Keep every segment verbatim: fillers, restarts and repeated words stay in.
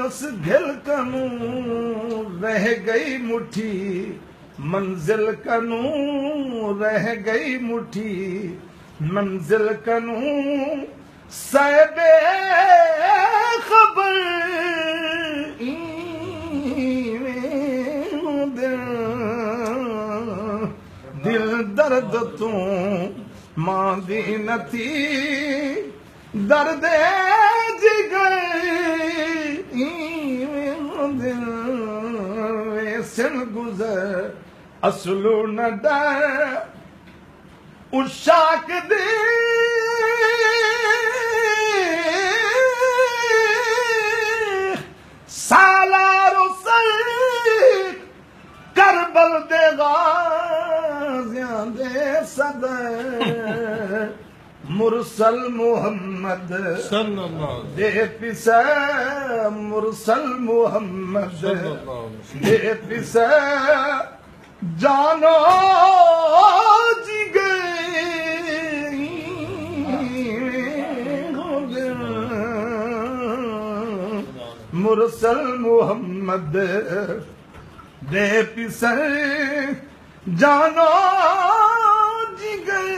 اس دل کنوں رہ گئی مٹھی منزل کنوں رہ گئی مٹھی منزل کنوں صاحب خبر دل درد تو ماندی نتھی درد جگر دل ویسن گزر اصلو نہ ڈر اشاک دے سالار سر کربل دے غازیاں دے صدر مرسل محمد صلی اللہ دے پسے مرسل محمد دے پسے جانو جی گئی مرسل محمد دے پسے جانو جی گئی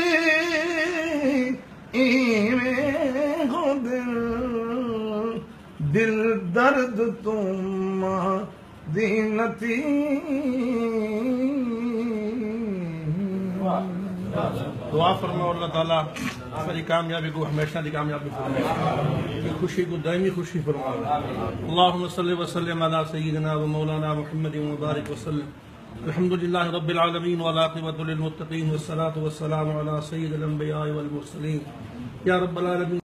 دل درد تم دینتی دعا فرماؤ اللہ تعالیٰ ہماری کامیابی کو ہمیشہ دی کامیابی فرمائے، خوشی کو دائمی خوشی فرمائے۔ اللہم صلی وسلم علی سیدنا و مولانا محمد مبارک وسلم۔ الحمدللہ رب العالمین والعاقبۃ للمتقین والصلاة والسلام علی سید الانبیاء والمرسلین۔ یا رب العالمین